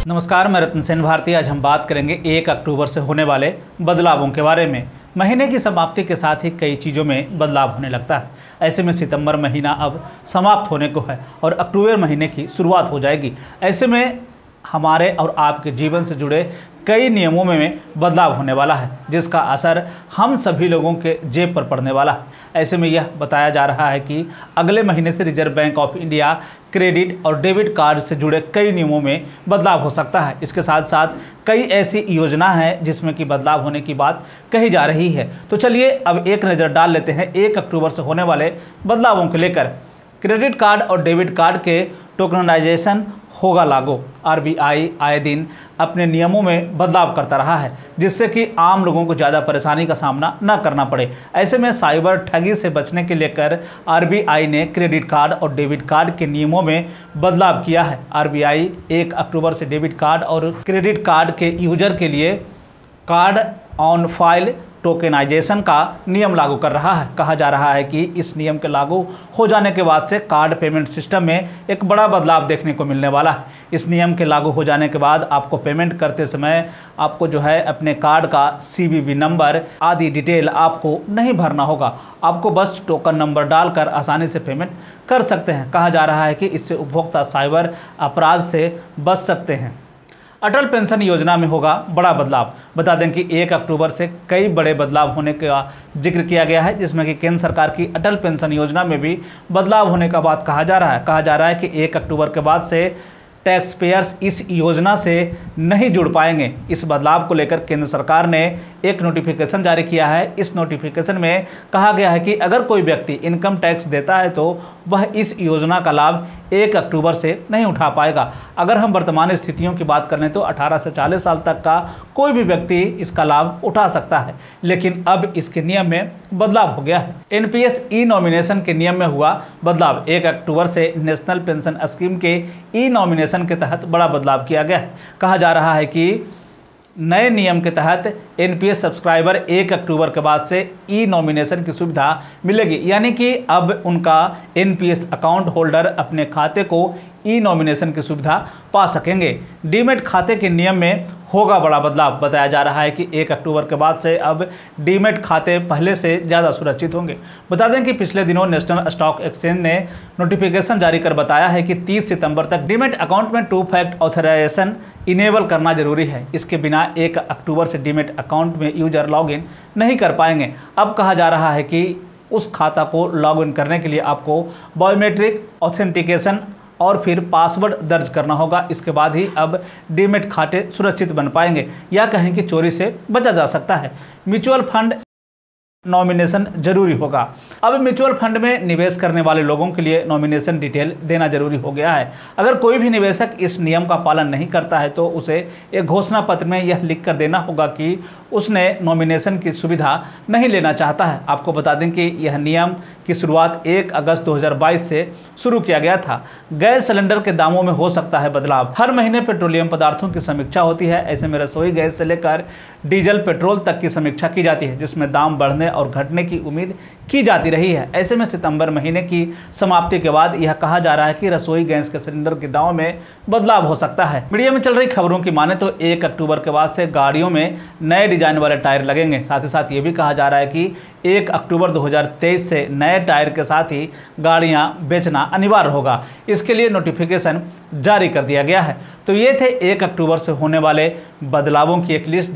नमस्कार, मैं रतन सेन भारती। आज हम बात करेंगे 1 अक्टूबर से होने वाले बदलावों के बारे में। महीने की समाप्ति के साथ ही कई चीज़ों में बदलाव होने लगता है। ऐसे में सितंबर महीना अब समाप्त होने को है और अक्टूबर महीने की शुरुआत हो जाएगी। ऐसे में हमारे और आपके जीवन से जुड़े कई नियमों में बदलाव होने वाला है, जिसका असर हम सभी लोगों के जेब पर पड़ने वाला है। ऐसे में यह बताया जा रहा है कि अगले महीने से Reserve Bank of India credit और डेबिट कार्ड से जुड़े कई नियमों में बदलाव हो सकता है। इसके साथ साथ कई ऐसी योजना हैं जिसमें कि बदलाव होने की बात कही जा रही है। तो चलिए अब एक नज़र डाल लेते हैं 1 अक्टूबर से होने वाले बदलावों को लेकर। क्रेडिट कार्ड और डेबिट कार्ड के टोकनाइजेशन होगा लागू। आरबीआई आए दिन अपने नियमों में बदलाव करता रहा है, जिससे कि आम लोगों को ज़्यादा परेशानी का सामना न करना पड़े। ऐसे में साइबर ठगी से बचने के लेकर आरबीआई ने क्रेडिट कार्ड और डेबिट कार्ड के नियमों में बदलाव किया है। आरबीआई 1 अक्टूबर से डेबिट कार्ड और क्रेडिट कार्ड के यूजर के लिए कार्ड ऑन फाइल टोकेनाइजेशन का नियम लागू कर रहा है। कहा जा रहा है कि इस नियम के लागू हो जाने के बाद से कार्ड पेमेंट सिस्टम में एक बड़ा बदलाव देखने को मिलने वाला है। इस नियम के लागू हो जाने के बाद आपको पेमेंट करते समय आपको जो है अपने कार्ड का सीवीवी नंबर आदि डिटेल आपको नहीं भरना होगा। आपको बस टोकन नंबर डालकर आसानी से पेमेंट कर सकते हैं। कहा जा रहा है कि इससे उपभोक्ता साइबर अपराध से बच सकते हैं। अटल पेंशन योजना में होगा बड़ा बदलाव। बता दें कि 1 अक्टूबर से कई बड़े बदलाव होने का जिक्र किया गया है, जिसमें कि केंद्र सरकार की अटल पेंशन योजना में भी बदलाव होने का बात कहा जा रहा है। कहा जा रहा है कि 1 अक्टूबर के बाद से टैक्स पेयर्स इस योजना से नहीं जुड़ पाएंगे। इस बदलाव को लेकर केंद्र सरकार ने एक नोटिफिकेशन जारी किया है। इस नोटिफिकेशन में कहा गया है कि अगर कोई व्यक्ति इनकम टैक्स देता है तो वह इस योजना का लाभ 1 अक्टूबर से नहीं उठा पाएगा। अगर हम वर्तमान स्थितियों की बात करें तो 18 से 40 साल तक का कोई भी व्यक्ति इसका लाभ उठा सकता है, लेकिन अब इसके नियम में बदलाव हो गया है। एनपीएस ई नॉमिनेशन के नियम में हुआ बदलाव। 1 अक्टूबर से नेशनल पेंशन स्कीम के ई नॉमिनेशन के तहत बड़ा बदलाव किया गया है। कहा जा रहा है कि नए नियम के तहत एनपीएस सब्सक्राइबर 1 अक्टूबर के बाद से ई नॉमिनेशन की सुविधा मिलेगी, यानी कि अब उनका एनपीएस अकाउंट होल्डर अपने खाते को ई नॉमिनेशन की सुविधा पा सकेंगे। डीमेट खाते के नियम में होगा बड़ा बदलाव। बताया जा रहा है कि 1 अक्टूबर के बाद से अब डीमेट खाते पहले से ज़्यादा सुरक्षित होंगे। बता दें कि पिछले दिनों नेशनल स्टॉक एक्सचेंज ने नोटिफिकेशन जारी कर बताया है कि 30 सितंबर तक डीमेट अकाउंट में 2 फैक्ट ऑथराइजेशन इनेबल करना जरूरी है। इसके बिना 1 अक्टूबर से डीमेट अकाउंट में यूजर लॉगिन नहीं कर पाएंगे। अब कहा जा रहा है कि उस खाता को लॉगिन करने के लिए आपको बायोमेट्रिक ऑथेंटिकेशन और फिर पासवर्ड दर्ज करना होगा। इसके बाद ही अब डीमेट खाते सुरक्षित बन पाएंगे, या कहें कि चोरी से बचा जा सकता है। म्यूचुअल फंड नॉमिनेशन जरूरी होगा। अब म्यूचुअल फंड में निवेश करने वाले लोगों के लिए नॉमिनेशन डिटेल देना जरूरी हो गया है। अगर कोई भी निवेशक इस नियम का पालन नहीं करता है तो उसे एक घोषणा पत्र में यह लिख कर देना होगा कि उसने नॉमिनेशन की सुविधा नहीं लेना चाहता है। आपको बता दें कि यह नियम की शुरुआत 1 अगस्त 2022 से शुरू किया गया था। गैस सिलेंडर के दामों में हो सकता है बदलाव। हर महीने पेट्रोलियम पदार्थों की समीक्षा होती है। ऐसे में रसोई गैस से लेकर डीजल पेट्रोल तक की समीक्षा की जाती है, जिसमें दाम बढ़ने और घटने की उम्मीद की जाती रही है। ऐसे में सितंबर महीने की समाप्ति के बाद यह कहा जा रहा है कि रसोई गैस के सिलेंडर के दामों में बदलाव हो सकता है। मीडिया में चल रही खबरों की माने तो 1 अक्टूबर के बाद से गाड़ियों में नए डिजाइन वाले टायर लगेंगे। साथ ही साथ ये भी कहा जा रहा है कि 1 अक्टूबर 2023 से नए टायर के साथ ही गाड़ियां बेचना अनिवार्य होगा। इसके लिए नोटिफिकेशन जारी कर दिया गया है। तो ये थे 1 अक्टूबर से होने वाले बदलावों की एक लिस्ट।